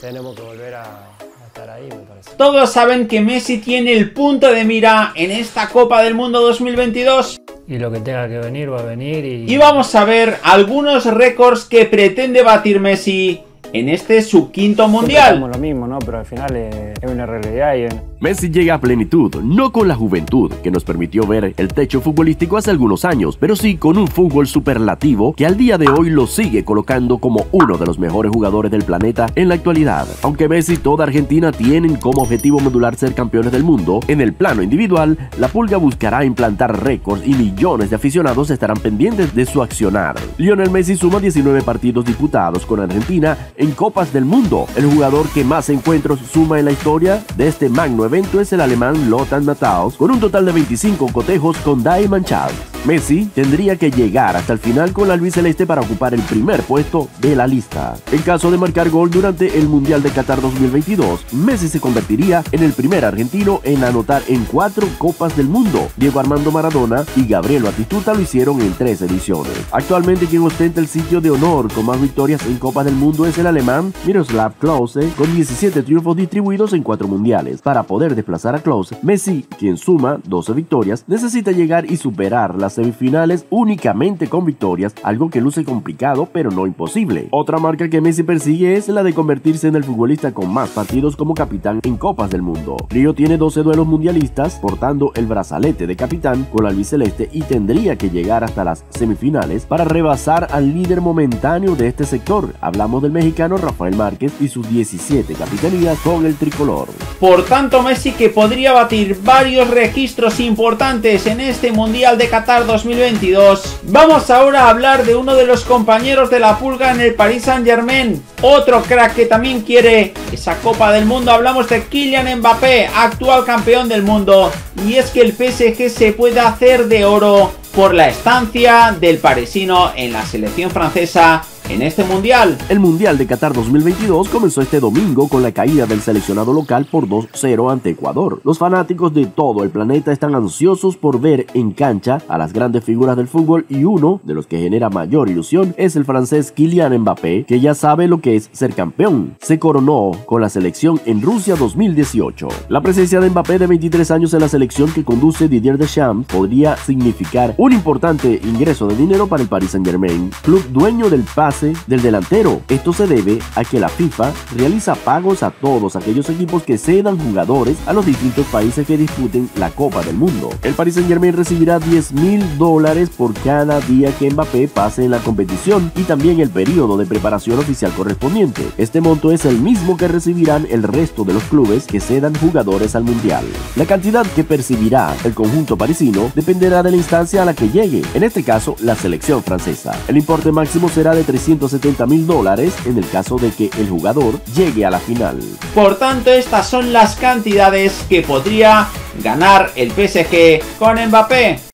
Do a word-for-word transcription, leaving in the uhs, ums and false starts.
tenemos que volver a, a estar ahí, me parece. Todos saben que Messi tiene el punto de mira en esta Copa del Mundo dos mil veintidós. Y lo que tenga que venir va a venir y... Y vamos a ver algunos récords que pretende batir Messi en este su quinto mundial. Lo mismo, ¿no? Pero al final es, es una realidad y... Messi llega a plenitud, no con la juventud que nos permitió ver el techo futbolístico hace algunos años, pero sí con un fútbol superlativo que al día de hoy lo sigue colocando como uno de los mejores jugadores del planeta en la actualidad. Aunque Messi y toda Argentina tienen como objetivo medular ser campeones del mundo, en el plano individual, la Pulga buscará implantar récords y millones de aficionados estarán pendientes de su accionar. Lionel Messi suma diecinueve partidos disputados con Argentina en Copas del Mundo. El jugador que más encuentros suma en la historia de este magno evento es el alemán Lothar Matthaus, con un total de veinticinco cotejos con Diamond Charles. Messi tendría que llegar hasta el final con la albiceleste para ocupar el primer puesto de la lista. En caso de marcar gol durante el Mundial de Qatar dos mil veintidós, Messi se convertiría en el primer argentino en anotar en cuatro Copas del Mundo. Diego Armando Maradona y Gabriel Batistuta lo hicieron en tres ediciones. Actualmente quien ostenta el sitio de honor con más victorias en Copas del Mundo es el alemán Miroslav Klose, con diecisiete triunfos distribuidos en cuatro mundiales. Para poder desplazar a Klose, Messi, quien suma doce victorias, necesita llegar y superar las semifinales únicamente con victorias, algo que luce complicado pero no imposible. Otra marca que Messi persigue es la de convertirse en el futbolista con más partidos como capitán en Copas del Mundo. Río tiene doce duelos mundialistas, portando el brazalete de capitán con la albiceleste, y tendría que llegar hasta las semifinales para rebasar al líder momentáneo de este sector. Hablamos del mexicano Rafael Márquez y sus diecisiete capitanías con el tricolor. Por tanto, Messi, que podría batir varios registros importantes en este Mundial de Qatar dos mil veintidós. Vamos ahora a hablar de uno de los compañeros de la Pulga en el Paris Saint-Germain, otro crack que también quiere esa Copa del Mundo. Hablamos de Kylian Mbappé, actual campeón del mundo, y es que el P S G se puede hacer de oro por la estancia del parisino en la selección francesa en este mundial. El Mundial de Qatar dos mil veintidós comenzó este domingo con la caída del seleccionado local por dos cero ante Ecuador. Los fanáticos de todo el planeta están ansiosos por ver en cancha a las grandes figuras del fútbol, y uno de los que genera mayor ilusión es el francés Kylian Mbappé, que ya sabe lo que es ser campeón. Se coronó con la selección en Rusia dos mil dieciocho. La presencia de Mbappé, de veintitrés años, en la selección que conduce Didier Deschamps podría significar un importante ingreso de dinero para el Paris Saint-Germain, club dueño del pase del delantero. Esto se debe a que la FIFA realiza pagos a todos aquellos equipos que cedan jugadores a los distintos países que disputen la Copa del Mundo. El Paris Saint-Germain recibirá diez mil dólares por cada día que Mbappé pase en la competición y también el periodo de preparación oficial correspondiente. Este monto es el mismo que recibirán el resto de los clubes que cedan jugadores al Mundial. La cantidad que percibirá el conjunto parisino dependerá de la instancia a la que llegue, en este caso la selección francesa. El importe máximo será de trescientos setenta mil dólares en el caso de que el jugador llegue a la final. Por tanto, estas son las cantidades que podría ganar el P S G con Mbappé.